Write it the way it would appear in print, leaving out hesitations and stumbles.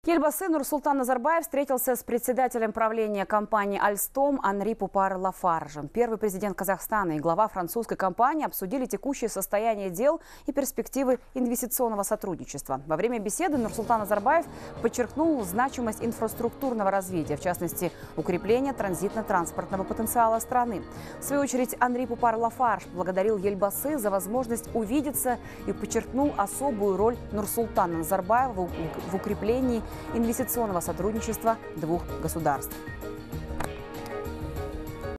Елбасы Нурсултан Назарбаев встретился с председателем правления компании «Альстом» Анри Пупар-Лафаржем. Первый президент Казахстана и глава французской компании обсудили текущее состояние дел и перспективы инвестиционного сотрудничества. Во время беседы Нурсултан Назарбаев подчеркнул значимость инфраструктурного развития, в частности, укрепления транзитно-транспортного потенциала страны. В свою очередь, Анри Пупар-Лафарж благодарил Елбасы за возможность увидеться и подчеркнул особую роль Нурсултана Назарбаева в укреплении инвестиционного сотрудничества двух государств.